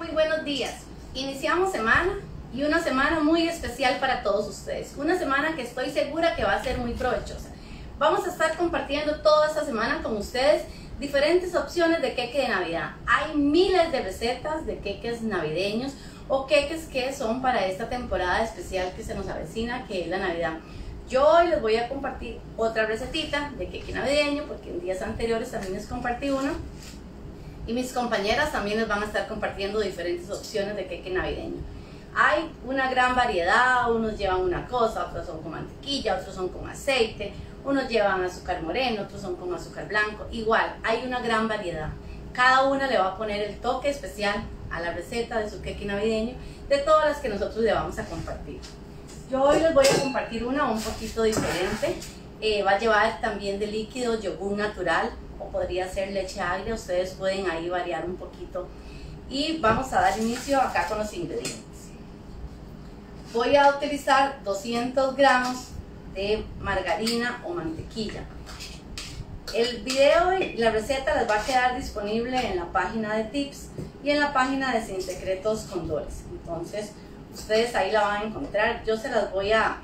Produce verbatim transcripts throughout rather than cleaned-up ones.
buenos días. Iniciamos semana y una semana muy especial para todos ustedes. Una semana que estoy segura que va a ser muy provechosa. Vamos a estar compartiendo toda esta semana con ustedes diferentes opciones de queque de Navidad. Hay miles de recetas de queques navideños o queques que son para esta temporada especial que se nos avecina, que es la Navidad. Yo hoy les voy a compartir otra recetita de queque navideño, porque en días anteriores también les compartí uno. Y mis compañeras también les van a estar compartiendo diferentes opciones de queque navideño. Hay una gran variedad, unos llevan una cosa, otros son con mantequilla, otros son con aceite, unos llevan azúcar moreno, otros son con azúcar blanco. Igual, hay una gran variedad. Cada una le va a poner el toque especial a la receta de su queque navideño, de todas las que nosotros le vamos a compartir. Yo hoy les voy a compartir una un poquito diferente. Eh, va a llevar también de líquido yogur natural, o podría ser leche agria. Ustedes pueden ahí variar un poquito. Y vamos a dar inicio acá con los ingredientes. Voy a utilizar doscientos gramos de margarina o mantequilla. El video y la receta les va a quedar disponible en la página de tips y en la página de Sin Secretos con Doris. Entonces ustedes ahí la van a encontrar. Yo se las voy a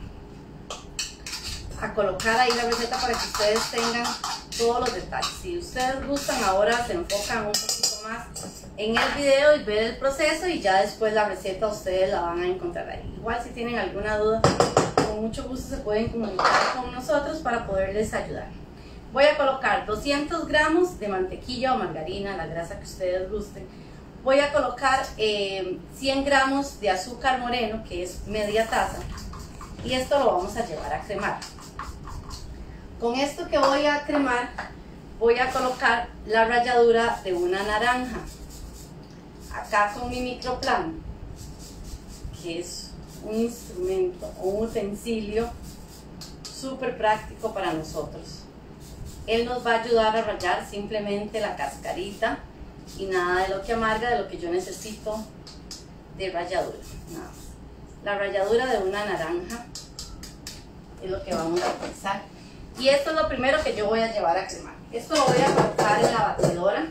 a colocar ahí la receta para que ustedes tengan todos los detalles. Si ustedes gustan, ahora se enfocan un poquito más en el video y ver el proceso, y ya después la receta ustedes la van a encontrar ahí. Igual si tienen alguna duda, con mucho gusto se pueden comunicar con nosotros para poderles ayudar. Voy a colocar doscientos gramos de mantequilla o margarina, la grasa que ustedes gusten. Voy a colocar eh, cien gramos de azúcar moreno, que es media taza, y esto lo vamos a llevar a cremar. Con esto que voy a cremar, voy a colocar la ralladura de una naranja. Acá con mi microplan, que es un instrumento o un utensilio súper práctico para nosotros. Él nos va a ayudar a rallar simplemente la cascarita y nada de lo que amarga, de lo que yo necesito de ralladura. Nada más. La ralladura de una naranja es lo que vamos a utilizar. Y esto es lo primero que yo voy a llevar a cremar. Esto lo voy a colocar en la batidora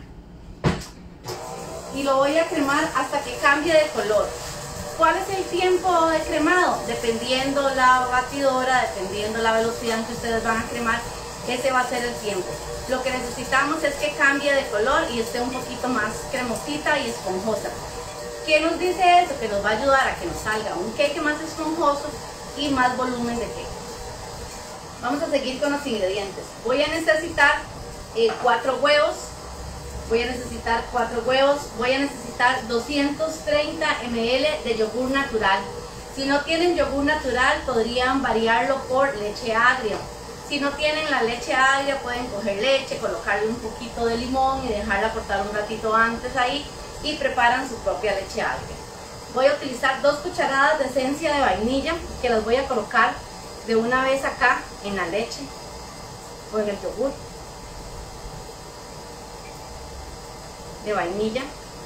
y lo voy a cremar hasta que cambie de color. ¿Cuál es el tiempo de cremado? Dependiendo la batidora, dependiendo la velocidad en que ustedes van a cremar, ese va a ser el tiempo. Lo que necesitamos es que cambie de color y esté un poquito más cremosita y esponjosa. ¿Qué nos dice eso? Que nos va a ayudar a que nos salga un queque más esponjoso y más volumen de queque. Vamos a seguir con los ingredientes. Voy a necesitar eh, cuatro huevos. Voy a necesitar cuatro huevos. Voy a necesitar doscientos treinta mililitros de yogur natural. Si no tienen yogur natural, podrían variarlo por leche agria. Si no tienen la leche agria, pueden coger leche, colocarle un poquito de limón y dejarla cortar un ratito antes ahí, y preparan su propia leche agria. Voy a utilizar dos cucharadas de esencia de vainilla, que las voy a colocar de una vez acá en la leche o en el yogur de vainilla.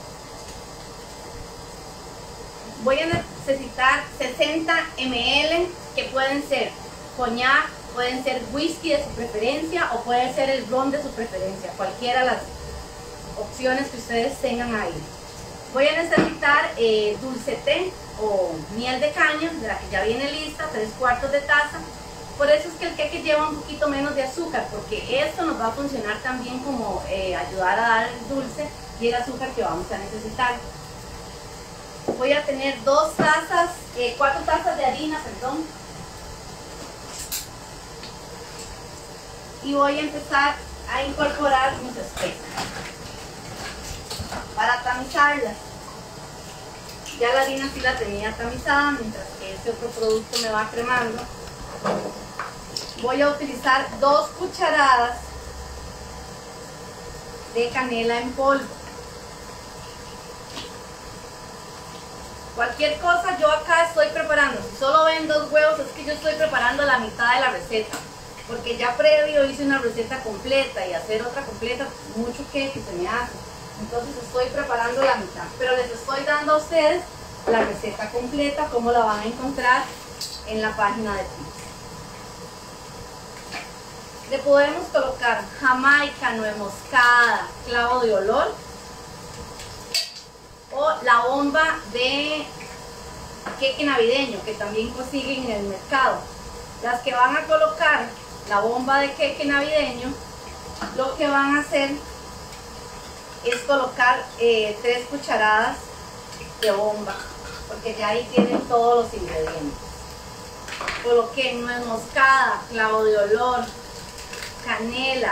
Voy a necesitar sesenta mililitros, que pueden ser coñac, pueden ser whisky de su preferencia, o puede ser el ron de su preferencia, cualquiera de las opciones que ustedes tengan ahí. Voy a necesitar eh, dulce té o miel de caña, de la que ya viene lista, tres cuartos de taza. Por eso es que el queque lleva un poquito menos de azúcar, porque esto nos va a funcionar también como eh, ayudar a dar el dulce y el azúcar que vamos a necesitar. Voy a tener dos tazas, eh, cuatro tazas de harina, perdón. Y voy a empezar a incorporar mis especias para tamizarlas. Ya la harina sí la tenía tamizada, mientras que este otro producto me va cremando. Voy a utilizar dos cucharadas de canela en polvo. Cualquier cosa yo acá estoy preparando. Si solo ven dos huevos, es que yo estoy preparando la mitad de la receta, porque ya previo hice una receta completa, y hacer otra completa, mucho queque se me hace. Entonces estoy preparando la mitad, pero les estoy dando a ustedes la receta completa, como la van a encontrar en la página de tips. Le podemos colocar jamaica, nuez moscada, clavo de olor, o la bomba de queque navideño que también consiguen en el mercado. Las que van a colocar la bomba de queque navideño, lo que van a hacer es colocar eh, tres cucharadas de bomba, porque ya ahí tienen todos los ingredientes. Coloqué nuez moscada, clavo de olor, canela.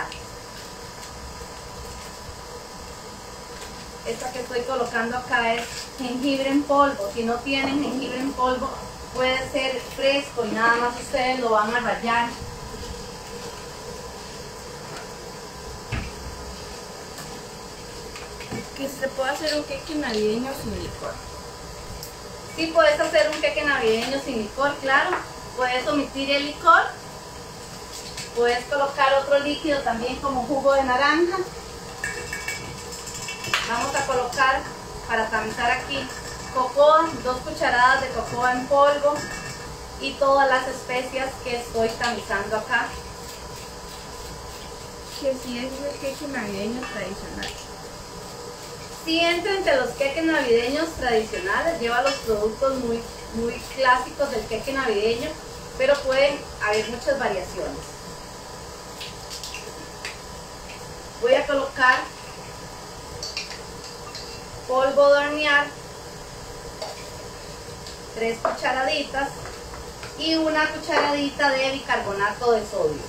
Esta que estoy colocando acá es jengibre en polvo. Si no tienen jengibre en polvo, puede ser fresco y nada más ustedes lo van a rallar. Que se puede hacer un queque navideño sin licor. Sí, puedes hacer un queque navideño sin licor, claro. Puedes omitir el licor. Puedes colocar otro líquido también como jugo de naranja. Vamos a colocar, para tamizar aquí, cocoa, dos cucharadas de cocoa en polvo y todas las especias que estoy tamizando acá. Que si es el queque navideño tradicional. Sí entra entre los queques navideños tradicionales, lleva los productos muy, muy clásicos del queque navideño, pero pueden haber muchas variaciones. Voy a colocar polvo de hornear, tres cucharaditas y una cucharadita de bicarbonato de sodio.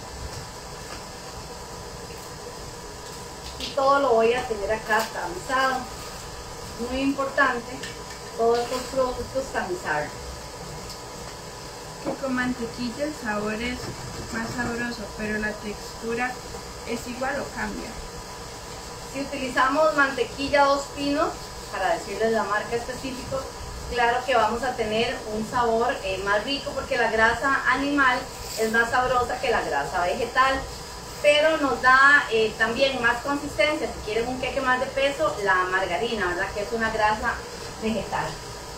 Y todo lo voy a tener acá tamizado. Muy importante, todos estos productos tamizarlos. Que con mantequilla el sabor es más sabroso, pero la textura es igual o cambia. Si utilizamos mantequilla Dos Pinos, para decirles la marca específica, claro que vamos a tener un sabor eh, más rico, porque la grasa animal es más sabrosa que la grasa vegetal, pero nos da eh, también más consistencia. Si quieren un queque más de peso, la margarina, ¿verdad? Que es una grasa vegetal.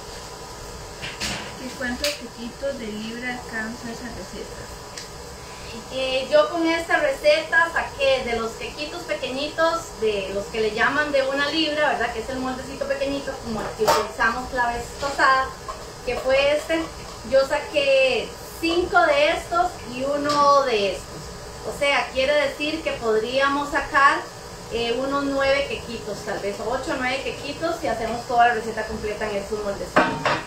¿Y cuántos quequitos de libra alcanza esa receta? Eh, yo con esta receta saqué de los quequitos pequeñitos, de los que le llaman de una libra, ¿verdad? Que es el moldecito pequeñito, como el que utilizamos la vez pasada, que fue este. Yo saqué cinco de estos y uno de estos. O sea, quiere decir que podríamos sacar eh, unos nueve quequitos, tal vez ocho o nueve quequitos, si hacemos toda la receta completa en estos moldecitos.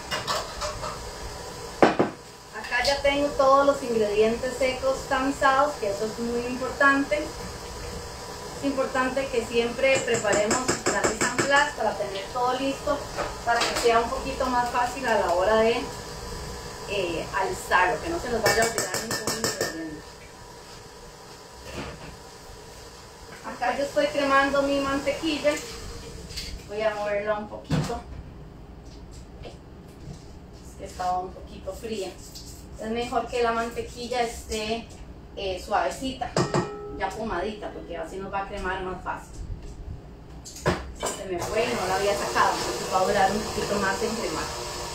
Acá ya tengo todos los ingredientes secos tamizados, que eso es muy importante. Es importante que siempre preparemos la mise en place para tener todo listo, para que sea un poquito más fácil a la hora de eh, alistarlo, que no se nos vaya a olvidar ningún ingrediente. Acá yo estoy cremando mi mantequilla. Voy a moverla un poquito. Es que estaba un poquito fría. Es mejor que la mantequilla esté eh, suavecita, ya pomadita, porque así nos va a cremar más fácil. Se me fue y no la había sacado, entonces va a durar un poquito más en cremar.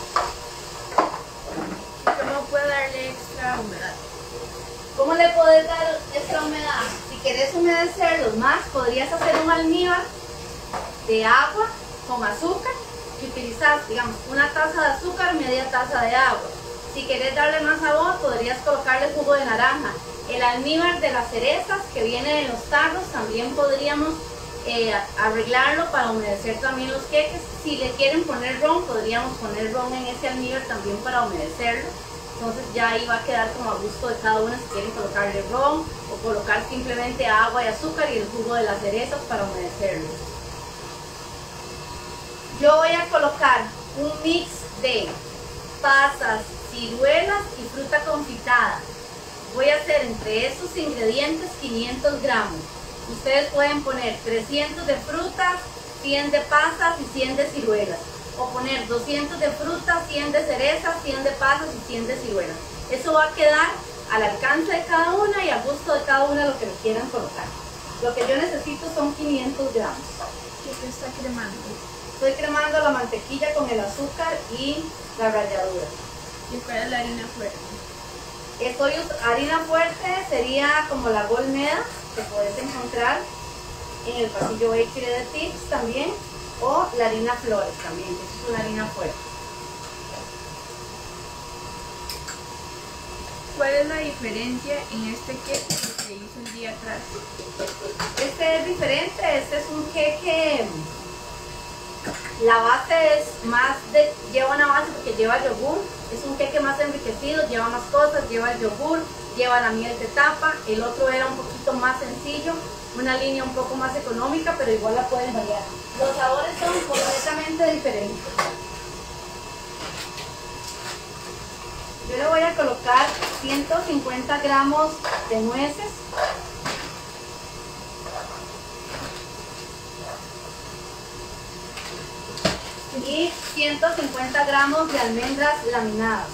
¿Cómo puede darle extra humedad? ¿Cómo le puedes dar extra humedad? Si quieres humedecerlos más, podrías hacer un almíbar de agua con azúcar y utilizar, digamos, una taza de azúcar, media taza de agua. Si quieres darle más sabor, podrías colocarle jugo de naranja. El almíbar de las cerezas que viene en los tarros, también podríamos eh, arreglarlo para humedecer también los queques. Si le quieren poner ron, podríamos poner ron en ese almíbar también para humedecerlo. Entonces ya ahí va a quedar como a gusto de cada uno, si quieren colocarle ron o colocar simplemente agua y azúcar y el jugo de las cerezas para humedecerlo. Yo voy a colocar un mix de pasas, ciruelas y fruta confitada. Voy a hacer entre estos ingredientes quinientos gramos. Ustedes pueden poner trescientos de frutas, cien de pasas y cien de ciruelas. O poner doscientos de frutas, cien de cerezas, cien de pasas y cien de ciruelas. Eso va a quedar al alcance de cada una y a gusto de cada una lo que le quieran colocar. Lo que yo necesito son quinientos gramos. ¿Qué te está cremando? Estoy cremando la mantequilla con el azúcar y la ralladura. ¿Y cuál es la harina fuerte? Estoy harina fuerte, sería como la Gold Meda, que puedes encontrar en el pasillo Bakery de Tips también. o la harina Flores también, que es una harina fuerte. ¿Cuál es la diferencia en este queque que se hizo el día atrás? Este es diferente, este es un queque, la base es más de, lleva una base porque lleva yogur, es un queque más enriquecido, lleva más cosas, lleva el yogur, lleva la miel de tapa. El otro era un poquito más sencillo, una línea un poco más económica, pero igual la pueden variar. Los sabores son completamente diferentes. Yo le voy a colocar ciento cincuenta gramos de nueces. Y ciento cincuenta gramos de almendras laminadas.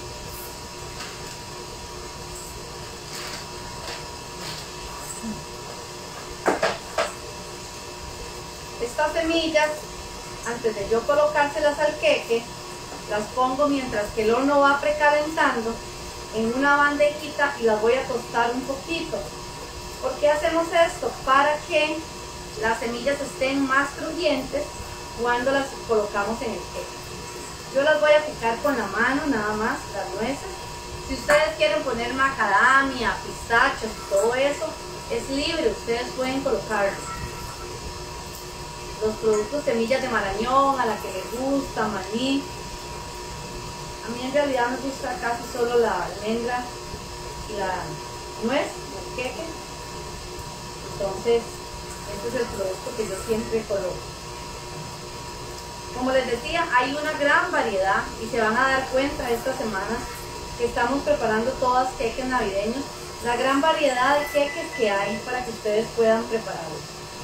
Estas semillas, antes de yo colocárselas al queque, las pongo mientras que el horno va precalentando en una bandejita y las voy a tostar un poquito. ¿Por qué hacemos esto? Para que las semillas estén más crujientes cuando las colocamos en el queque. Yo las voy a picar con la mano nada más, las nueces. Si ustedes quieren poner macadamia, pistachos y todo eso, es libre, ustedes pueden colocarlo. Los productos semillas de marañón, a la que les gusta, maní. A mí en realidad me gusta casi solo la almendra y la nuez, el queque. Entonces, este es el producto que yo siempre coloco. Como les decía, hay una gran variedad y se van a dar cuenta esta semana que estamos preparando todas queques navideños, la gran variedad de queques que hay para que ustedes puedan prepararlos.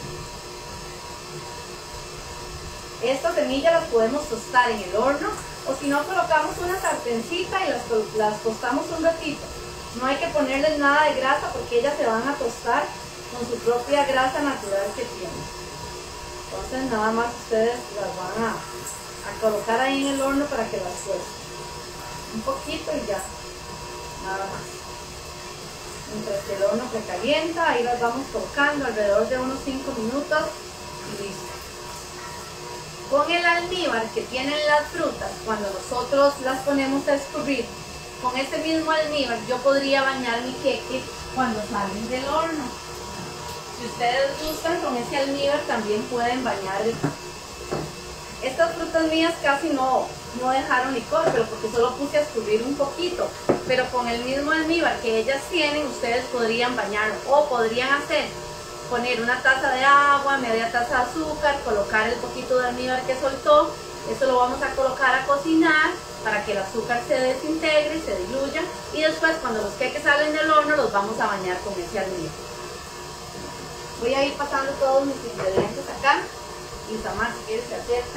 Estas semillas las podemos tostar en el horno o si no colocamos una sartencita y las, las tostamos un ratito. No hay que ponerles nada de grasa porque ellas se van a tostar con su propia grasa natural que tienen. Entonces nada más ustedes las van a, a colocar ahí en el horno para que las suelten. Un poquito y ya, nada más. Mientras que el horno precalienta, ahí las vamos colocando alrededor de unos cinco minutos y listo. Con el almíbar que tienen las frutas, cuando nosotros las ponemos a escurrir, con ese mismo almíbar yo podría bañar mi queque cuando salen del horno. Si ustedes gustan, con ese almíbar también pueden bañar. Estas frutas mías casi no, no dejaron licor, pero porque solo puse a escurrir un poquito. Pero con el mismo almíbar que ellas tienen, ustedes podrían bañarlo. O podrían hacer, poner una taza de agua, media taza de azúcar, colocar el poquito de almíbar que soltó. Eso lo vamos a colocar a cocinar para que el azúcar se desintegre, se diluya. Y después, cuando los queques salen del horno, los vamos a bañar con ese almíbar. Voy a ir pasando todos mis ingredientes acá. Y Samar, si quieres, se acerca.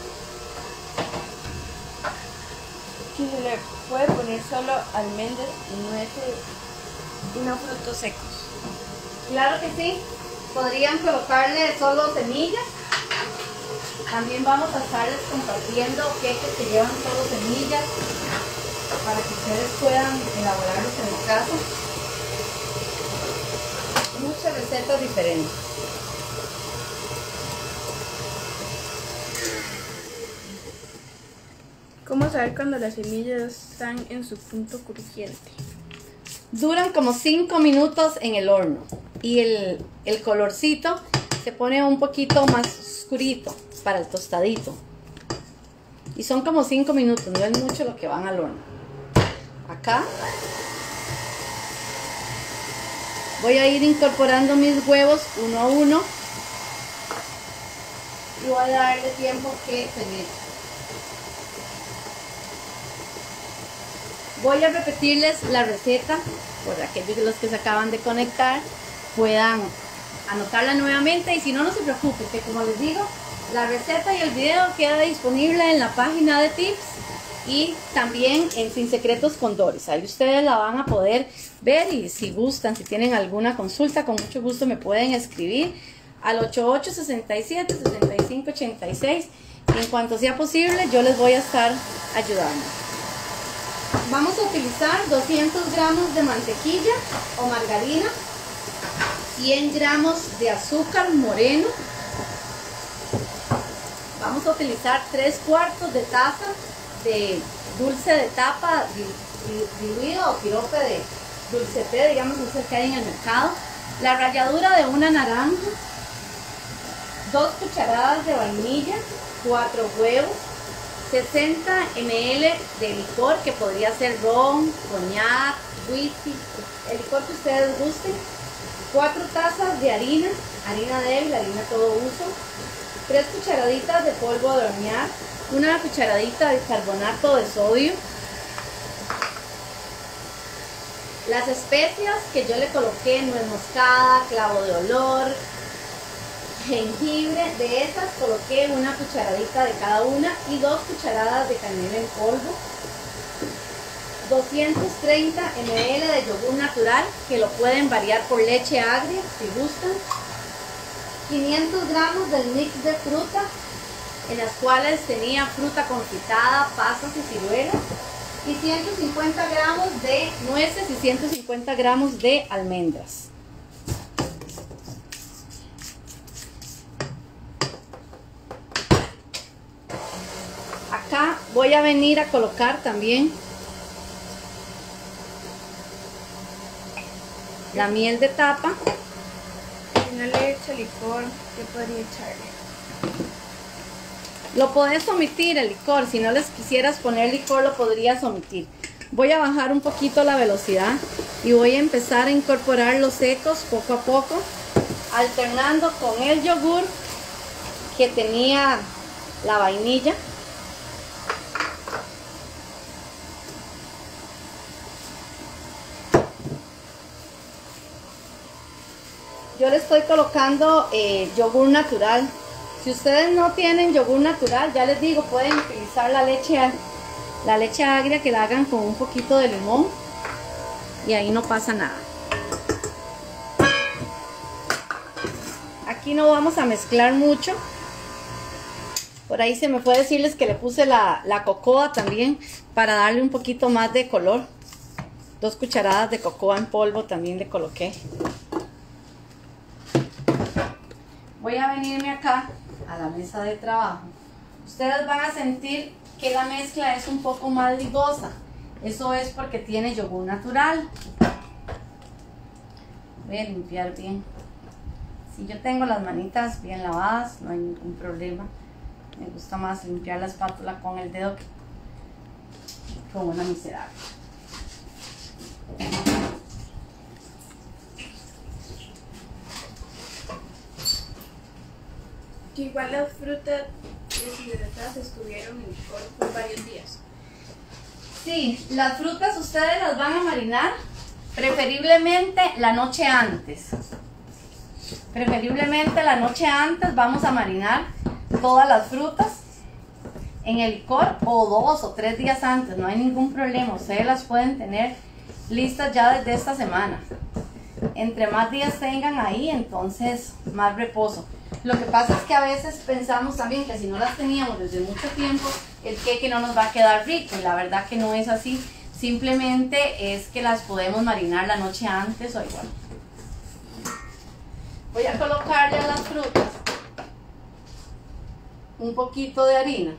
Que se le puede poner solo almendras y nueces y no frutos secos. Claro que sí. Podrían colocarle solo semillas. También vamos a estarles compartiendo queques que llevan solo semillas para que ustedes puedan elaborarlos en el caso. Muchas recetas diferentes. ¿Cómo saber cuando las semillas están en su punto crujiente? Duran como cinco minutos en el horno y el, el colorcito se pone un poquito más oscurito para el tostadito. Y son como cinco minutos, no es mucho lo que van al horno. Acá voy a ir incorporando mis huevos uno a uno y voy a darle tiempo que se meta. Voy a repetirles la receta por aquellos de los que se acaban de conectar puedan anotarla nuevamente y si no, no se preocupen, que como les digo, la receta y el video queda disponible en la página de tips y también en Sin Secretos con Doris. Ahí ustedes la van a poder ver y si gustan, si tienen alguna consulta, con mucho gusto me pueden escribir al ocho ocho, seis siete, seis cinco ocho seis y en cuanto sea posible yo les voy a estar ayudando. Vamos a utilizar doscientos gramos de mantequilla o margarina, cien gramos de azúcar moreno, vamos a utilizar tres cuartos de taza de dulce de tapa diluido o sirope de dulce té, digamos, no sé qué hay en el mercado. La ralladura de una naranja, dos cucharadas de vainilla, cuatro huevos, sesenta mililitros de licor, que podría ser ron, coñac, whisky, el licor que ustedes gusten, cuatro tazas de harina, harina débil, harina todo uso, tres cucharaditas de polvo de hornear, una cucharadita de carbonato de sodio. Las especias que yo le coloqué, nuez moscada, clavo de olor, jengibre, de esas coloqué una cucharadita de cada una y dos cucharadas de canela en polvo, doscientos treinta mililitros de yogur natural, que lo pueden variar por leche agria si gustan, quinientos gramos del mix de fruta, en las cuales tenía fruta confitada, pasas y ciruelas, y ciento cincuenta gramos de nueces y ciento cincuenta gramos de almendras. Acá voy a venir a colocar también la miel de tapa. Si no le echo licor, ¿qué podría echarle? Lo podés omitir el licor, si no les quisieras poner licor lo podrías omitir. Voy a bajar un poquito la velocidad y voy a empezar a incorporar los secos poco a poco, alternando con el yogur que tenía la vainilla. Yo le estoy colocando eh, yogur natural. Si ustedes no tienen yogur natural, ya les digo, pueden utilizar la leche, la leche agria, que la hagan con un poquito de limón y ahí no pasa nada. Aquí no vamos a mezclar mucho. Por ahí se me fue decirles que le puse la, la cocoa también para darle un poquito más de color. Dos cucharadas de cocoa en polvo también le coloqué. Voy a venirme acá a la mesa de trabajo. Ustedes van a sentir que la mezcla es un poco más ligosa. Eso es porque tiene yogur natural. Voy a limpiar bien. Si yo tengo las manitas bien lavadas, no hay ningún problema. Me gusta más limpiar la espátula con el dedo que con una miserable. Que igual las frutas deshidratadas estuvieron en licor por varios días. Sí, las frutas ustedes las van a marinar preferiblemente la noche antes. Preferiblemente la noche antes vamos a marinar todas las frutas en el licor, o dos o tres días antes, no hay ningún problema. Ustedes las pueden tener listas ya desde esta semana. Entre más días tengan ahí, entonces más reposo. Lo que pasa es que a veces pensamos también que si no las teníamos desde mucho tiempo, el queque no nos va a quedar rico, y la verdad que no es así. Simplemente es que las podemos marinar la noche antes o igual. Voy a colocarle a las frutas un poquito de harina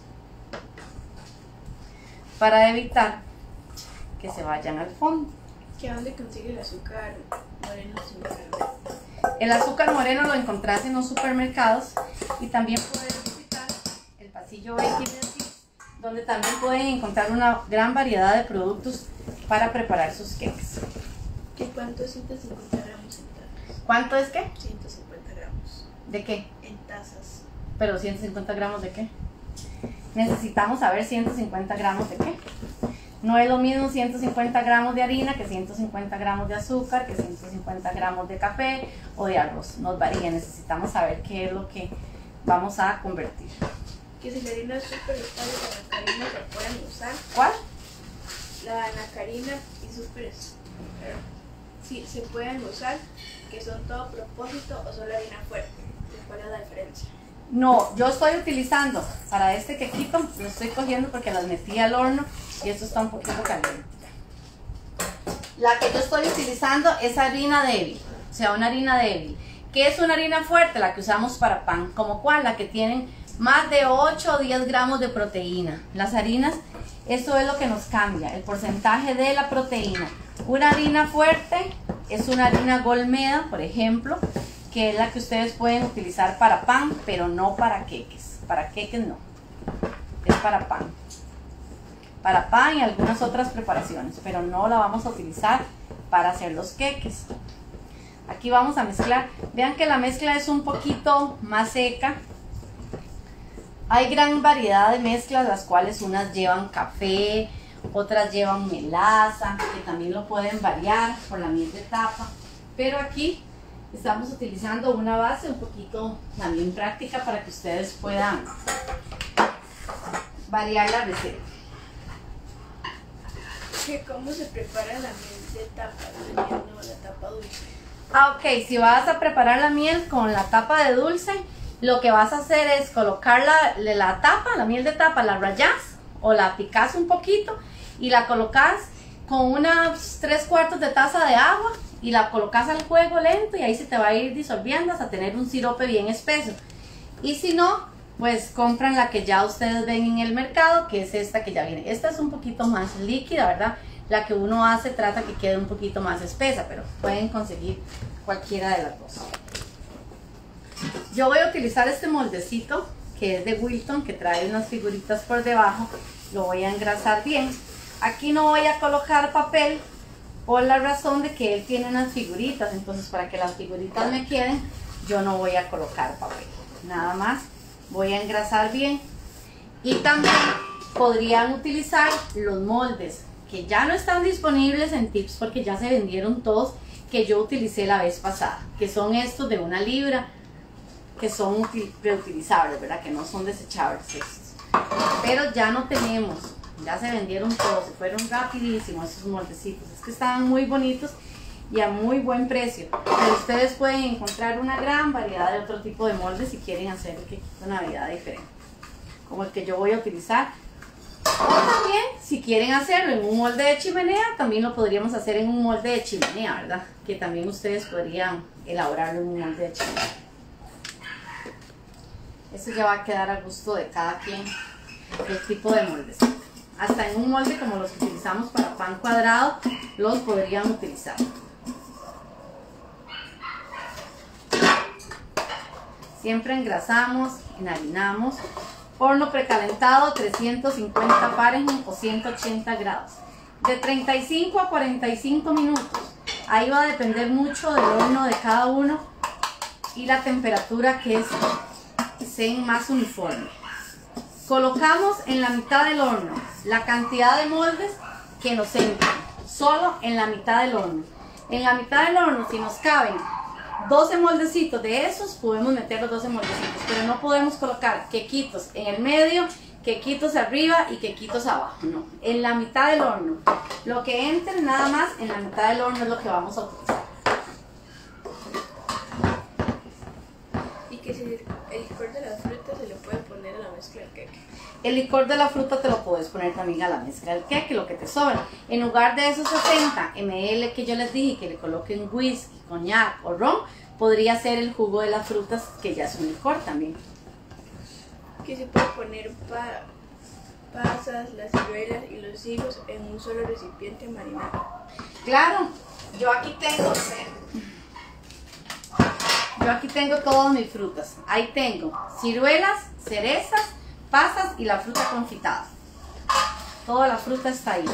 para evitar que se vayan al fondo. ¿Que dónde consigue el azúcar moreno sin caramelo? El azúcar moreno lo encontrás en los supermercados, y también puedes visitar el pasillo Baking Recipes, donde también pueden encontrar una gran variedad de productos para preparar sus cakes. ¿Qué cuánto es ciento cincuenta gramos en tazas? ¿Cuánto es qué? ciento cincuenta gramos. ¿De qué? En tazas. ¿Pero ciento cincuenta gramos de qué? Necesitamos saber ciento cincuenta gramos de qué. No es lo mismo ciento cincuenta gramos de harina que ciento cincuenta gramos de azúcar, que ciento cincuenta gramos de café o de arroz. Nos varía, necesitamos saber qué es lo que vamos a convertir. Que si la harina súper está de la anacarina, ¿la pueden usar? ¿Cuál? La anacarina y súper, sí, se pueden usar, que son todo propósito, o solo harina fuerte. ¿Cuál es la diferencia? No, yo estoy utilizando para este quequito, lo estoy cogiendo porque las metí al horno y esto está un poquito caliente. La que yo estoy utilizando es harina débil, o sea, una harina débil. ¿Qué es una harina fuerte? La que usamos para pan. ¿Como cuál? La que tienen más de ocho o diez gramos de proteína. Las harinas, eso es lo que nos cambia, el porcentaje de la proteína. Una harina fuerte es una harina Golmeda, por ejemplo, que es la que ustedes pueden utilizar para pan, pero no para queques. Para queques no, es para pan. Para pan y algunas otras preparaciones, pero no la vamos a utilizar para hacer los queques. Aquí vamos a mezclar. Vean que la mezcla es un poquito más seca. Hay gran variedad de mezclas, las cuales unas llevan café, otras llevan melaza, que también lo pueden variar por la miel de tapa. Pero aquí estamos utilizando una base un poquito también práctica para que ustedes puedan variar la receta. ¿Cómo se prepara la miel de tapa? La miel no, la tapa dulce. Ah, ok, si vas a preparar la miel con la tapa de dulce, lo que vas a hacer es colocar la, la tapa, la miel de tapa, la rayas o la picas un poquito y la colocas con unas tres cuartos de taza de agua y la colocas al fuego lento y ahí se te va a ir disolviendo hasta tener un sirope bien espeso. Y si no, pues compran la que ya ustedes ven en el mercado, que es esta que ya viene. Esta es un poquito más líquida, ¿verdad? La que uno hace trata que quede un poquito más espesa, pero pueden conseguir cualquiera de las dos. Yo voy a utilizar este moldecito que es de Wilton, que trae unas figuritas por debajo. Lo voy a engrasar bien. Aquí no voy a colocar papel por la razón de que él tiene unas figuritas, entonces para que las figuritas me queden, yo no voy a colocar papel. Nada más voy a engrasar bien. Y también podrían utilizar los moldes que ya no están disponibles en Tips porque ya se vendieron todos, que yo utilicé la vez pasada, que son estos de una libra, que son reutilizables, ¿verdad? Que no son desechables estos. Pero ya no tenemos, ya se vendieron todos, se fueron rapidísimos esos moldecitos. Es que estaban muy bonitos y a muy buen precio. Pero ustedes pueden encontrar una gran variedad de otro tipo de moldes si quieren hacer una Navidad diferente, como el que yo voy a utilizar. O también, si quieren hacerlo en un molde de chimenea, también lo podríamos hacer en un molde de chimenea, ¿verdad? Que también ustedes podrían elaborarlo en un molde de chimenea. Eso ya va a quedar a gusto de cada quien, el tipo de moldes. Hasta en un molde como los que utilizamos para pan cuadrado, los podrían utilizar. Siempre engrasamos, enharinamos. Horno precalentado, trescientos cincuenta Fahrenheit o ciento ochenta grados. De treinta y cinco a cuarenta y cinco minutos. Ahí va a depender mucho del horno de cada uno y la temperatura que sea más uniforme. Colocamos en la mitad del horno la cantidad de moldes que nos entran. Solo en la mitad del horno. En la mitad del horno, si nos caben doce moldecitos de esos, podemos meter los doce moldecitos, pero no podemos colocar quequitos en el medio, quequitos arriba y quequitos abajo, no, en la mitad del horno. Lo que entre nada más en la mitad del horno es lo que vamos a utilizar. Y que si el licor de la fruta se le puede poner a la mezcla del queque. El licor de la fruta te lo puedes poner también a la mezcla del queque, lo que te sobra. En lugar de esos sesenta mililitros que yo les dije que le coloquen whisky, coñac o ron, podría ser el jugo de las frutas, que ya es un licor también. Que se puede poner pa pasas, las ciruelas y los higos en un solo recipiente marinado. Claro, yo aquí tengo, yo aquí tengo todas mis frutas. Ahí tengo ciruelas, cerezas, pasas y la fruta confitada. Toda la fruta está ahí.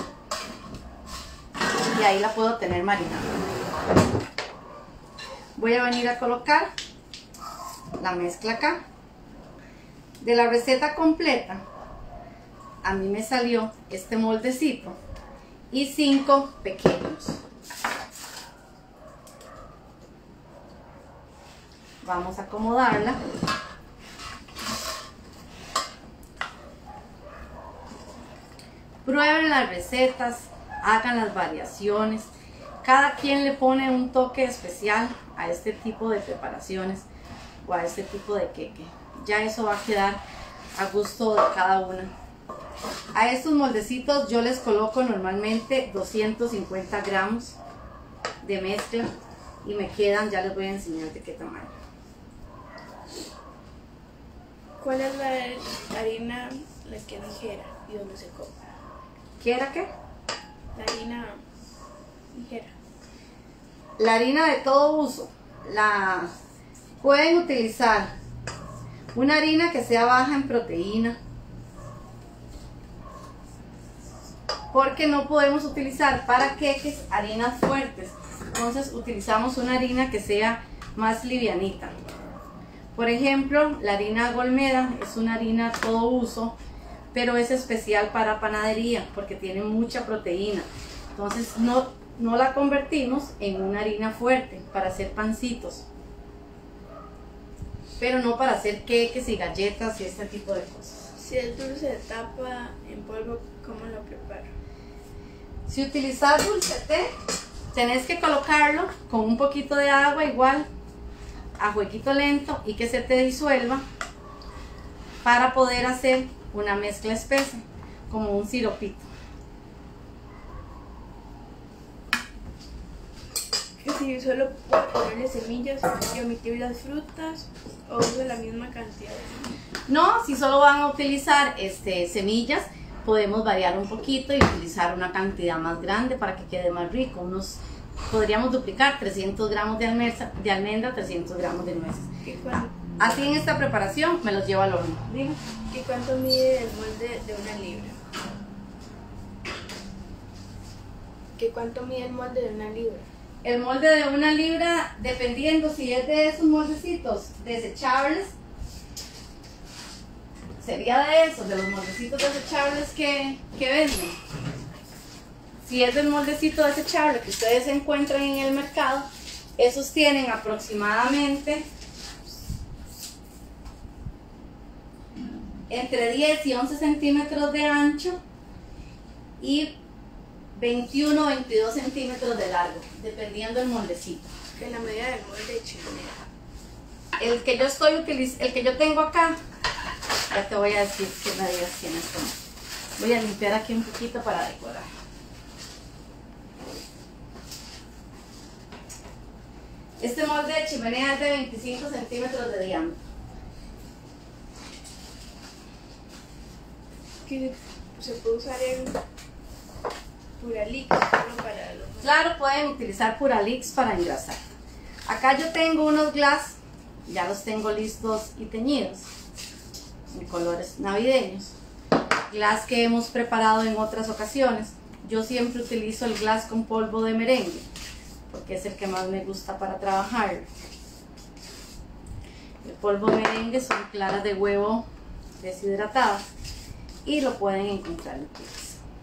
Y ahí la puedo tener marinada. Voy a venir a colocar la mezcla acá. De la receta completa, a mí me salió este moldecito y cinco pequeños. Vamos a acomodarla. Prueben las recetas, hagan las variaciones. Cada quien le pone un toque especial a este tipo de preparaciones o a este tipo de queque. Ya eso va a quedar a gusto de cada una. A estos moldecitos yo les coloco normalmente doscientos cincuenta gramos de mezcla y me quedan, ya les voy a enseñar de qué tamaño. ¿Cuál es la harina la que es ligera y dónde se compra? ¿Qué era qué? La harina ligera. La harina de todo uso. La pueden utilizar una harina que sea baja en proteína, porque no podemos utilizar para queques harinas fuertes. Entonces utilizamos una harina que sea más livianita. Por ejemplo, la harina Golmeda es una harina todo uso, pero es especial para panadería porque tiene mucha proteína. Entonces no, no la convertimos en una harina fuerte para hacer pancitos, pero no para hacer queques y galletas y este tipo de cosas. Si el dulce de tapa en polvo, ¿cómo lo preparo? Si utilizas dulce té, tenés que colocarlo con un poquito de agua igual, a fueguito lento, y que se te disuelva para poder hacer una mezcla espesa, como un siropito. Que si solo puedo ponerle semillas y omitir las frutas, o uso la misma cantidad de semillas. No, si solo van a utilizar este, semillas, podemos variar un poquito y utilizar una cantidad más grande para que quede más rico. Unos, podríamos duplicar trescientos gramos de almendra, de almendra, trescientos gramos de nueces. Así en esta preparación me los llevo al horno. ¿Digo? ¿Y cuánto mide el molde de una libra? ¿Qué cuánto mide el molde de una libra? El molde de una libra, dependiendo si es de esos moldecitos desechables, sería de esos, de los moldecitos desechables que, que venden. Si es del moldecito desechable que ustedes encuentran en el mercado, esos tienen aproximadamente entre diez y once centímetros de ancho y veintiuno o veintidós centímetros de largo, dependiendo del moldecito. En la medida del molde de chimenea. El que yo estoy utilizando, el que yo tengo acá, ya te voy a decir qué medidas tiene esto. Voy a limpiar aquí un poquito para decorar. Este molde de chimenea es de veinticinco centímetros de diámetro. ¿Que se puede usar en Puralix solo para los... Claro, pueden utilizar Puralix para engrasar. Acá yo tengo unos glass, ya los tengo listos y teñidos en colores navideños. Glass que hemos preparado en otras ocasiones. Yo siempre utilizo el glass con polvo de merengue, porque es el que más me gusta para trabajar. El polvo de merengue son claras de huevo deshidratadas y lo pueden encontrar en tiendas.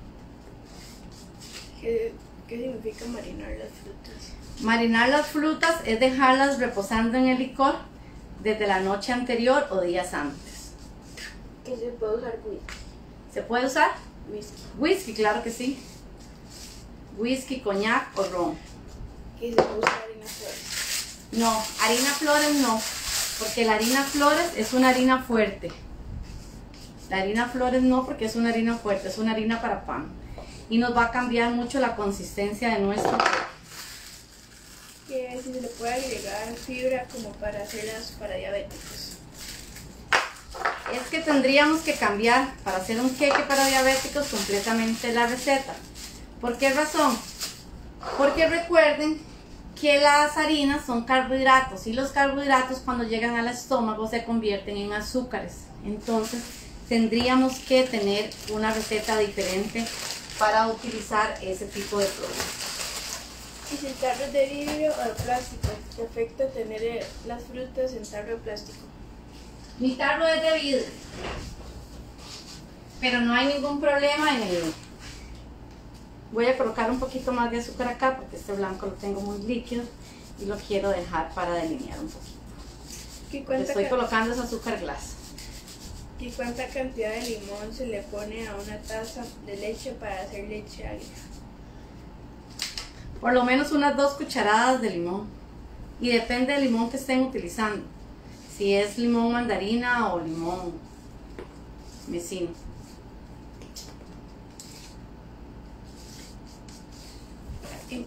¿Qué, ¿Qué significa marinar las frutas? Marinar las frutas es dejarlas reposando en el licor desde la noche anterior o días antes. ¿Qué se puede usar whisky? ¿Se puede usar? Whisky. Whisky, claro que sí. Whisky, coñac o ron. ¿Qué se puede usar harina flores? No, harina flores no, porque la harina flores es una harina fuerte. La harina flores no, porque es una harina fuerte, es una harina para pan. Y nos va a cambiar mucho la consistencia de nuestro pan. Que si se le puede agregar fibra como para hacerlas para diabéticos. Es que tendríamos que cambiar para hacer un queque para diabéticos completamente la receta. ¿Por qué razón? Porque recuerden que las harinas son carbohidratos y los carbohidratos cuando llegan al estómago se convierten en azúcares. Entonces tendríamos que tener una receta diferente para utilizar ese tipo de productos. ¿Y si el tarro es de vidrio o de plástico? ¿Te afecta tener las frutas en tarro de plástico? Mi tarro es de vidrio, pero no hay ningún problema en el... Voy a colocar un poquito más de azúcar acá porque este blanco lo tengo muy líquido y lo quiero dejar para delinear un poquito. ¿Y cuánta Estoy ca- colocando ese azúcar glass. ¿Y cuánta cantidad de limón se le pone a una taza de leche para hacer leche agria? Por lo menos unas dos cucharadas de limón. Y depende del limón que estén utilizando. Si es limón mandarina o limón vecino. ¿En,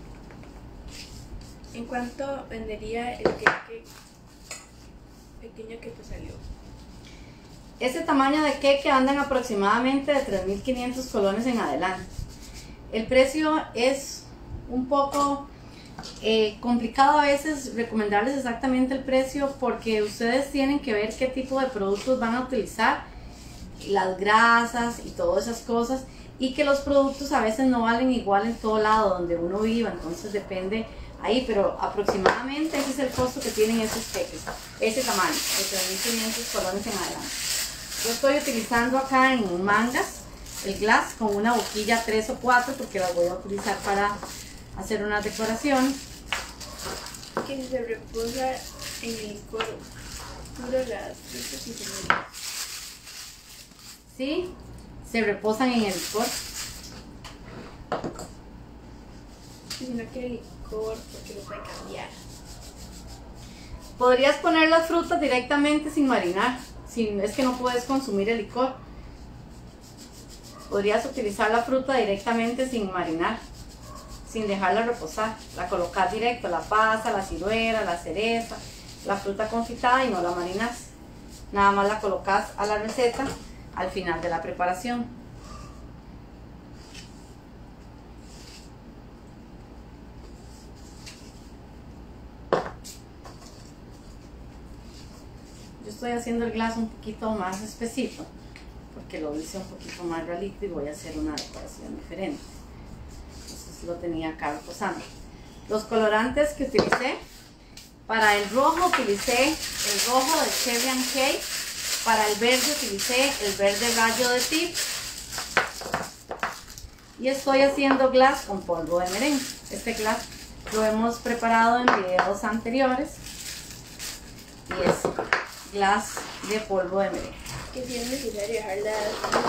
¿En cuánto vendería el queque pequeño que te salió? Ese tamaño de queque andan aproximadamente de tres mil quinientos colones en adelante. El precio es un poco eh, complicado a veces recomendarles exactamente el precio, porque ustedes tienen que ver qué tipo de productos van a utilizar, las grasas y todas esas cosas, y que los productos a veces no valen igual en todo lado donde uno viva, entonces depende ahí, pero aproximadamente ese es el costo que tienen esos queques, ese tamaño, de tres mil quinientos colones en adelante. Yo estoy utilizando acá en mangas el glass con una boquilla tres o cuatro porque las voy a utilizar para hacer una decoración. Que si se reposa en el licor puro las frutas y semillas. Sí, se reposan en el licor. Si no quiere licor, porque lo puede cambiar. Podrías poner las frutas directamente sin marinar, si es que no puedes consumir el licor. Podrías utilizar la fruta directamente sin marinar, sin dejarla reposar. La colocas directo, la pasa, la ciruela, la cereza, la fruta confitada, y no la marinas. Nada más la colocas a la receta al final de la preparación. Yo estoy haciendo el glass un poquito más espesito porque lo hice un poquito más realito y voy a hacer una decoración diferente. Entonces lo tenía acá reposando. Los colorantes que utilicé: para el rojo utilicé el rojo de Cherry and Cake, para el verde utilicé el verde rayo de tip, y estoy haciendo glass con polvo de merengue. Este glass lo hemos preparado en videos anteriores y es glass de polvo de merengue. Que si es necesario dejar las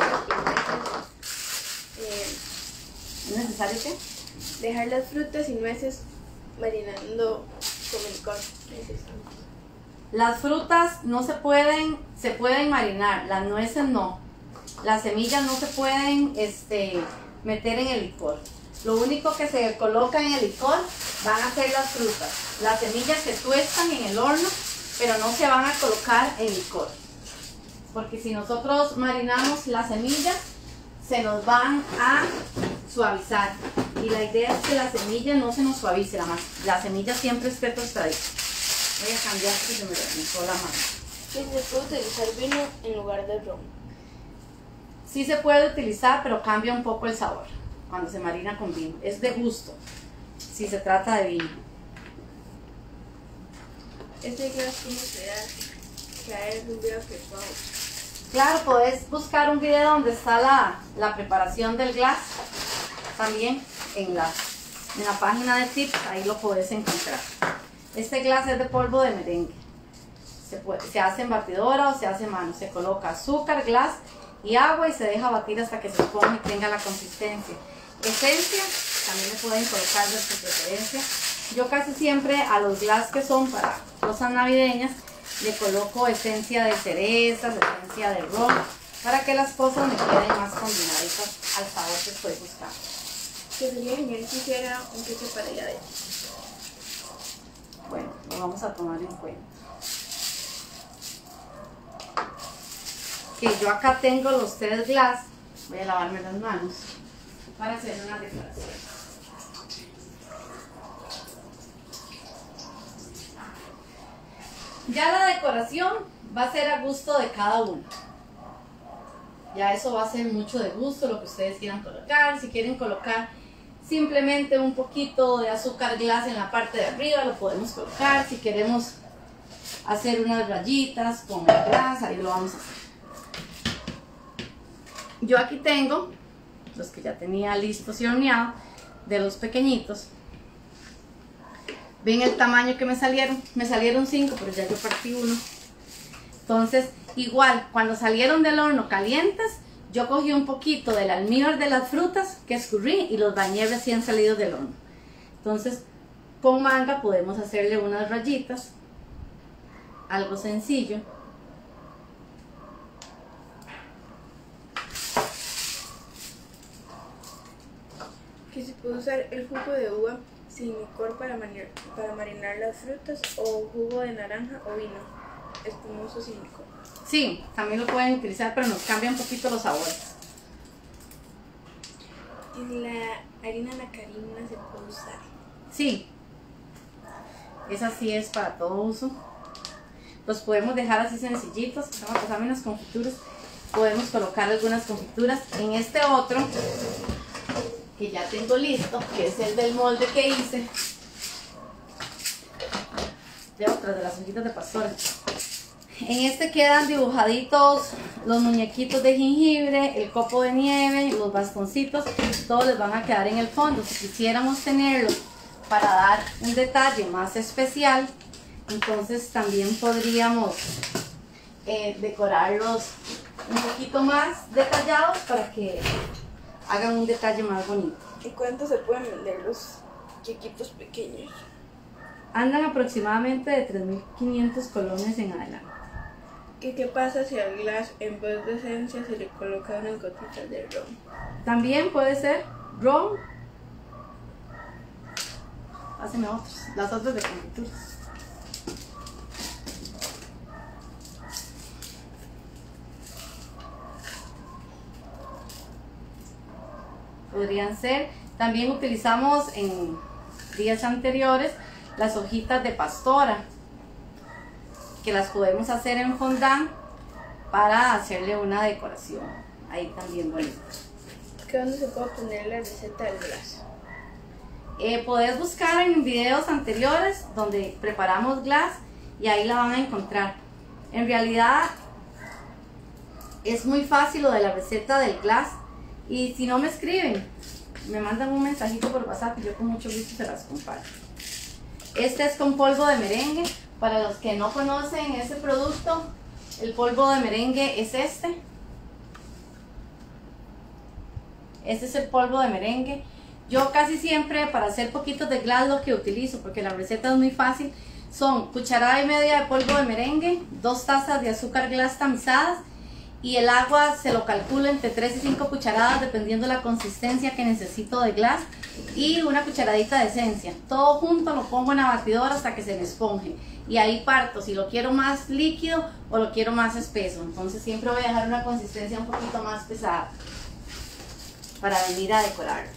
eh, ¿Es necesario qué? dejar las frutas y nueces marinando con el licor. Las frutas no se pueden, se pueden marinar, las nueces no. Las semillas no se pueden este, meter en el licor. Lo único que se coloca en el licor van a ser las frutas. Las semillas se tuestan en el horno, pero no se van a colocar en licor. Porque si nosotros marinamos las semillas, se nos van a suavizar. Y la idea es que la semilla no se nos suavice, la, la semilla siempre esté tostadita. Voy a cambiar porque se me mezcló la mano. Que se puede utilizar vino en lugar de ron. Sí se puede utilizar, pero cambia un poco el sabor cuando se marina con vino. Es de gusto, si se trata de vino. Este glass, ¿cómo se hace? Traer un video que puedo. Claro, podés buscar un video donde está la, la preparación del glass, también en la, en la página de tips, ahí lo podés encontrar. Este glass es de polvo de merengue. Se, puede, se hace en batidora o se hace en mano. Se coloca azúcar, glass y agua y se deja batir hasta que se esponje y tenga la consistencia. Esencia, también le pueden colocar de su preferencia. Yo casi siempre a los glass que son para cosas navideñas le coloco esencia de cerezas, esencia de ron, para que las cosas me queden más combinaditas al sabor que estoy buscando. Que sería genial si hiciera un queso para allá de. Bueno, lo vamos a tomar en cuenta. Que yo acá tengo los tres glass. Voy a lavarme las manos para hacer una decoración. Ya la decoración va a ser a gusto de cada uno. Ya eso va a ser mucho de gusto, lo que ustedes quieran colocar. Si quieren colocar simplemente un poquito de azúcar glass en la parte de arriba, lo podemos colocar. Si queremos hacer unas rayitas con el glass, ahí lo vamos a hacer. Yo aquí tengo los que ya tenía listos y horneados, de los pequeñitos. ¿Ven el tamaño que me salieron? Me salieron cinco, pero ya yo partí uno. Entonces, igual, cuando salieron del horno calientes, yo cogí un poquito del almíbar de las frutas que escurrí y los bañé recién salidos del horno. Entonces, con manga podemos hacerle unas rayitas, algo sencillo. Que se puede usar el jugo de uva sin licor para, marinar, para marinar las frutas, o jugo de naranja o vino espumoso sin licor. Sí, también lo pueden utilizar, pero nos cambia un poquito los sabores. ¿Y la harina anacarina se puede usar? Sí, esa sí es para todo uso. Los podemos dejar así sencillitos. Vamos a pasarme unas confituras. Podemos colocar algunas confituras en este otro que ya tengo listo, que es el del molde que hice. De otras de las hojitas de pastora. En este quedan dibujaditos los muñequitos de jengibre, el copo de nieve, los bastoncitos, todos les van a quedar en el fondo. Si quisiéramos tenerlos para dar un detalle más especial, entonces también podríamos eh, decorarlos un poquito más detallados para que hagan un detalle más bonito. ¿Y cuánto se pueden vender los chiquitos pequeños? Andan aproximadamente de tres mil quinientos colones en adelante. ¿Qué, ¿Qué pasa si al glass en vez de esencia se le coloca unas gotitas de ron? También puede ser ron. Haceme otros, las otras de confituras. Podrían ser. También utilizamos en días anteriores las hojitas de pastora, que las podemos hacer en fondant para hacerle una decoración ahí también bonita. ¿Qué dónde se puede poner la receta del glass? Eh, podés buscar en videos anteriores donde preparamos glass y ahí la van a encontrar. En realidad es muy fácil lo de la receta del glass, y si no me escriben, me mandan un mensajito por WhatsApp y yo con mucho gusto se las comparto. Este es con polvo de merengue. Para los que no conocen ese producto, el polvo de merengue es este. Este es el polvo de merengue. Yo casi siempre para hacer poquitos de glass lo que utilizo, porque la receta es muy fácil, son cucharada y media de polvo de merengue, dos tazas de azúcar glass tamizadas, y el agua se lo calculo entre tres y cinco cucharadas dependiendo de la consistencia que necesito de glass, y una cucharadita de esencia. Todo junto lo pongo en la batidora hasta que se me esponje, y ahí parto si lo quiero más líquido o lo quiero más espeso. Entonces siempre voy a dejar una consistencia un poquito más pesada para venir a decorarlo.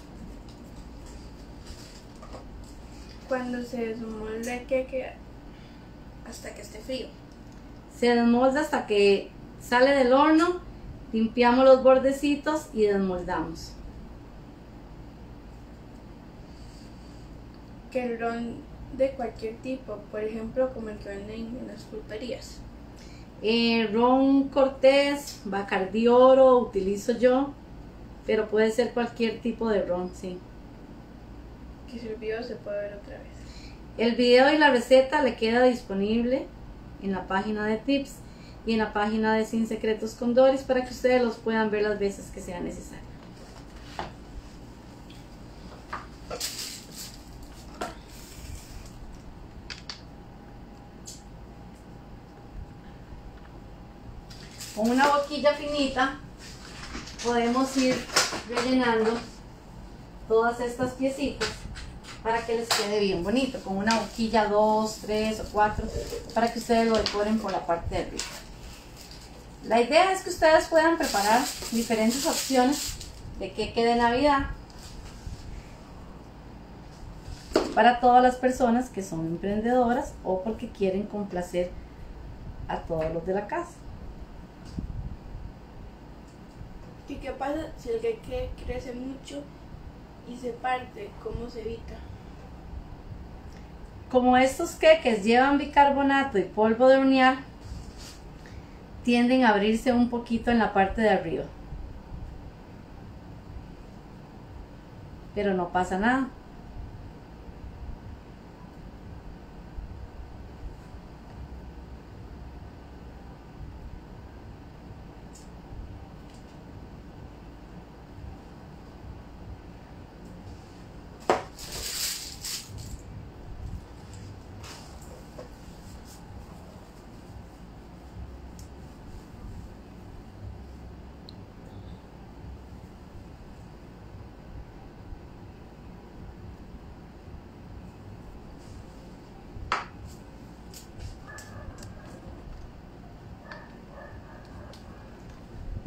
Cuando se desmolda el queque hasta que esté frío. Se desmolda hasta que sale del horno, limpiamos los bordecitos y desmoldamos. Que el ron de cualquier tipo, por ejemplo como el que venden en las pulperías. Eh, ron Cortés, Bacardí Oro utilizo yo, pero puede ser cualquier tipo de ron, sí. Que si el video se puede ver otra vez. El video y la receta le queda disponible en la página de tips y en la página de Sin Secretos con Doris para que ustedes los puedan ver las veces que sea necesario. Con una boquilla finita podemos ir rellenando todas estas piecitas para que les quede bien bonito, con una boquilla dos, tres o cuatro, para que ustedes lo decoren por la parte de arriba. La idea es que ustedes puedan preparar diferentes opciones de queque de Navidad para todas las personas que son emprendedoras o porque quieren complacer a todos los de la casa. ¿Y qué pasa si el queque crece mucho y se parte? ¿Cómo se evita? Como estos queques llevan bicarbonato y polvo de hornear, tienden a abrirse un poquito en la parte de arriba. Pero no pasa nada.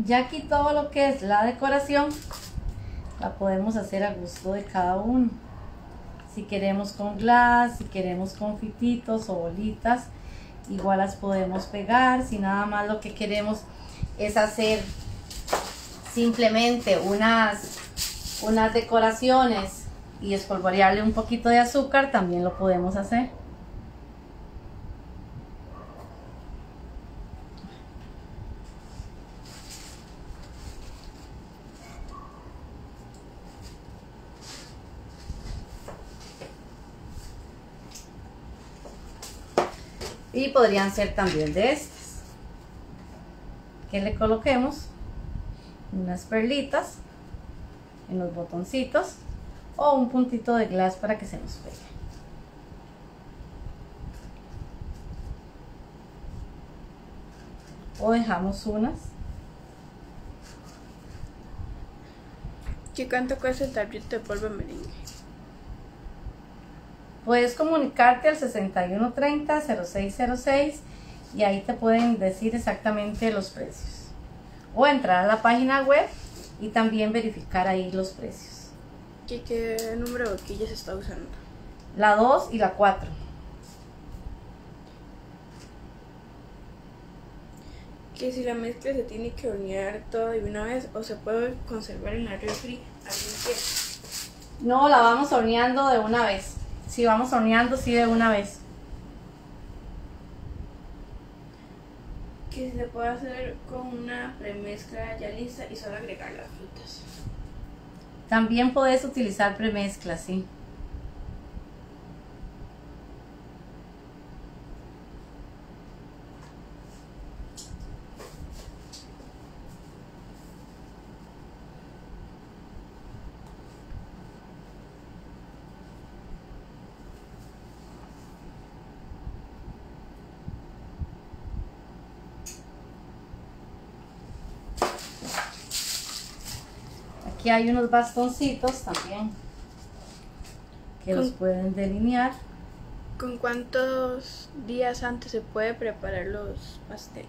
Ya aquí todo lo que es la decoración la podemos hacer a gusto de cada uno. Si queremos con glass, si queremos con fititos o bolitas, igual las podemos pegar. Si nada más lo que queremos es hacer simplemente unas, unas decoraciones y espolvorearle un poquito de azúcar, también lo podemos hacer. Y podrían ser también de estas, que le coloquemos unas perlitas en los botoncitos o un puntito de glass para que se nos pegue. O dejamos unas. ¿Qué cuánto cuesta el tarrito de polvo de merengue? Puedes comunicarte al sesenta y uno treinta cero seis cero seis y ahí te pueden decir exactamente los precios. O entrar a la página web y también verificar ahí los precios. ¿Qué, qué número de boquillas está usando? La dos y la cuatro. Que si la mezcla se tiene que hornear todo de una vez o se puede conservar en la refri algún tiempo. No, la vamos horneando de una vez. Si vamos horneando, sí, de una vez. Que se puede hacer con una premezcla ya lista y solo agregar las frutas. También puedes utilizar premezcla, sí. Aquí hay unos bastoncitos también que los pueden delinear. ¿Con cuántos días antes se puede preparar los pasteles?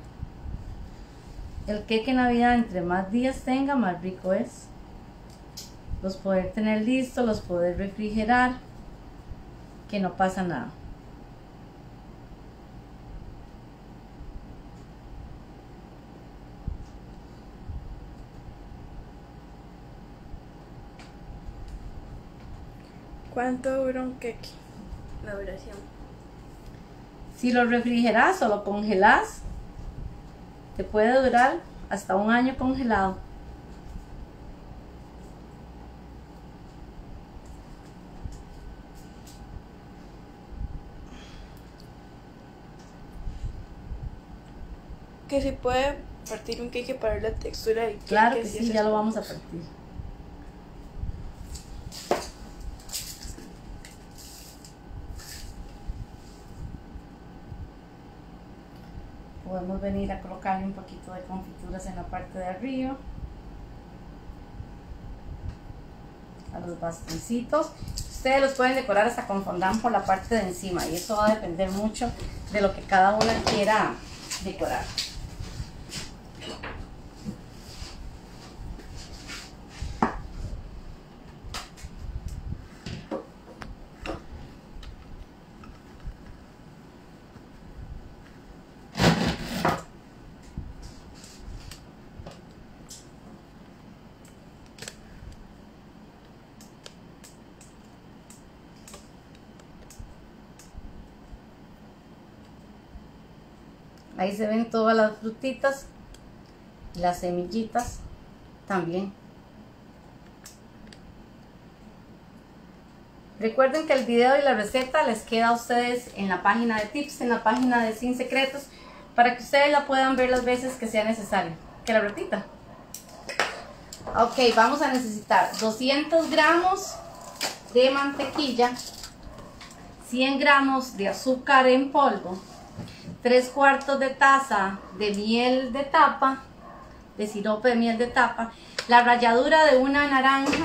El queque Navidad, entre más días tenga, más rico es. Los poder tener listos, los poder refrigerar, que no pasa nada. ¿Cuánto dura un queque? La duración. Si lo refrigeras o lo congelas, te puede durar hasta un año congelado. Que se puede partir un queque para ver la textura del queque. Claro que sí, ya lo vamos a partir. Podemos venir a colocarle un poquito de confituras en la parte de arriba, a los bastoncitos. Ustedes los pueden decorar hasta con fondant por la parte de encima y eso va a depender mucho de lo que cada uno quiera decorar. Ahí se ven todas las frutitas, las semillitas también. Recuerden que el video y la receta les queda a ustedes en la página de tips, en la página de Sin Secretos, para que ustedes la puedan ver las veces que sea necesario. ¿Que la repita? Ok, vamos a necesitar doscientos gramos de mantequilla, cien gramos de azúcar en polvo, tres cuartos de taza de miel de tapa, de sirope de miel de tapa, la ralladura de una naranja.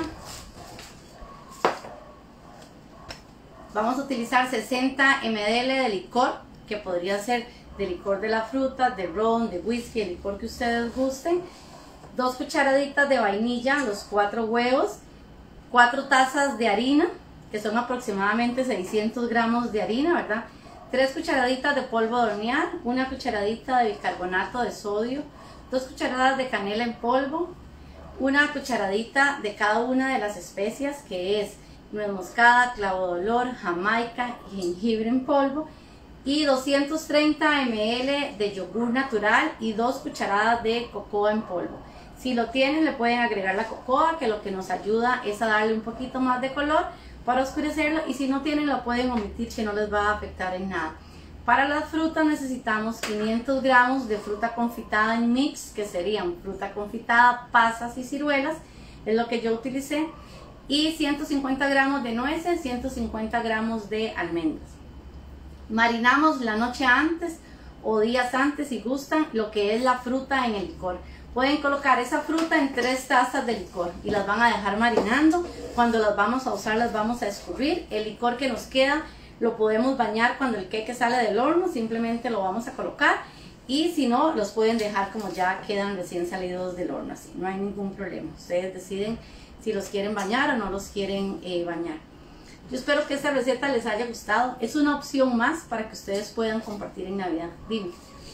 Vamos a utilizar sesenta mililitros de licor, que podría ser de licor de la fruta, de ron, de whisky, el licor que ustedes gusten, dos cucharaditas de vainilla, los cuatro huevos, cuatro tazas de harina, que son aproximadamente seiscientos gramos de harina, ¿verdad? tres cucharaditas de polvo de hornear, una cucharadita de bicarbonato de sodio, dos cucharadas de canela en polvo, una cucharadita de cada una de las especias, que es nuez moscada, clavo de olor, jamaica y jengibre en polvo, y doscientos treinta mililitros de yogur natural y dos cucharadas de cocoa en polvo. Si lo tienen, le pueden agregar la cocoa, que lo que nos ayuda es a darle un poquito más de color para oscurecerlo, y si no tienen, lo pueden omitir, que no les va a afectar en nada. Para las frutas necesitamos quinientos gramos de fruta confitada en mix, que serían fruta confitada, pasas y ciruelas, es lo que yo utilicé, y ciento cincuenta gramos de nueces, ciento cincuenta gramos de almendras. Marinamos la noche antes o días antes, si gustan, lo que es la fruta en el licor. Pueden colocar esa fruta en tres tazas de licor y las van a dejar marinando. Cuando las vamos a usar, las vamos a escurrir. El licor que nos queda lo podemos bañar cuando el queque sale del horno, simplemente lo vamos a colocar, y si no, los pueden dejar como ya quedan recién salidos del horno, así, no hay ningún problema. Ustedes deciden si los quieren bañar o no los quieren eh, bañar. Yo espero que esta receta les haya gustado. Es una opción más para que ustedes puedan compartir en Navidad. Dime.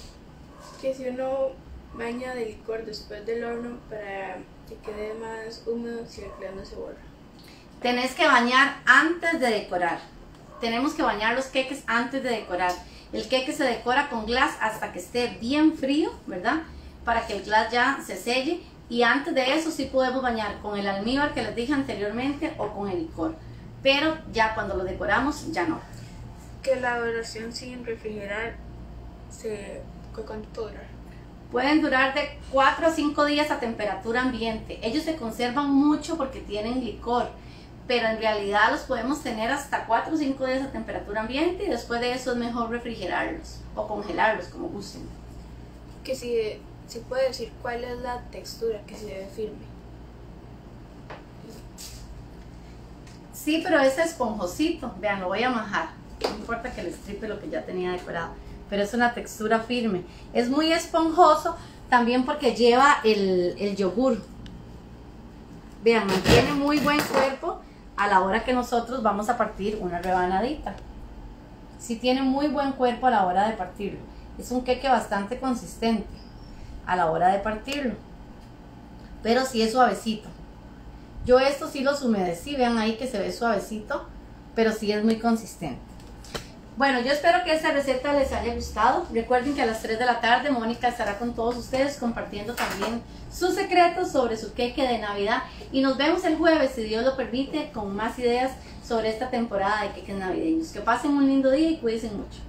Que si uno baña de licor después del horno para que quede más húmedo, si el glass no se borra. Tenés que bañar antes de decorar. Tenemos que bañar los queques antes de decorar. El queque se decora con glass hasta que esté bien frío, ¿verdad? Para que el glass ya se selle. Y antes de eso sí podemos bañar con el almíbar que les dije anteriormente o con el licor. Pero ya cuando lo decoramos, ya no. Que la duración sin refrigerar, se, ¿cuánto dura? Pueden durar de cuatro a cinco días a temperatura ambiente. Ellos se conservan mucho porque tienen licor, pero en realidad los podemos tener hasta cuatro o cinco días a temperatura ambiente, y después de eso es mejor refrigerarlos o congelarlos, como gusten. Que si se puede decir cuál es la textura que se debe firme. Sí, pero es esponjosito. Vean, lo voy a majar. No importa que les tripe lo que ya tenía decorado, pero es una textura firme. Es muy esponjoso también porque lleva el, el yogur. Vean, mantiene muy buen cuerpo a la hora que nosotros vamos a partir una rebanadita. Sí tiene muy buen cuerpo a la hora de partirlo. Es un queque bastante consistente a la hora de partirlo, pero sí es suavecito. Yo esto sí los humedecí, vean ahí que se ve suavecito, pero sí es muy consistente. Bueno, yo espero que esta receta les haya gustado. Recuerden que a las tres de la tarde Mónica estará con todos ustedes compartiendo también sus secretos sobre su queque de Navidad. Y nos vemos el jueves, si Dios lo permite, con más ideas sobre esta temporada de queques navideños. Que pasen un lindo día y cuídense mucho.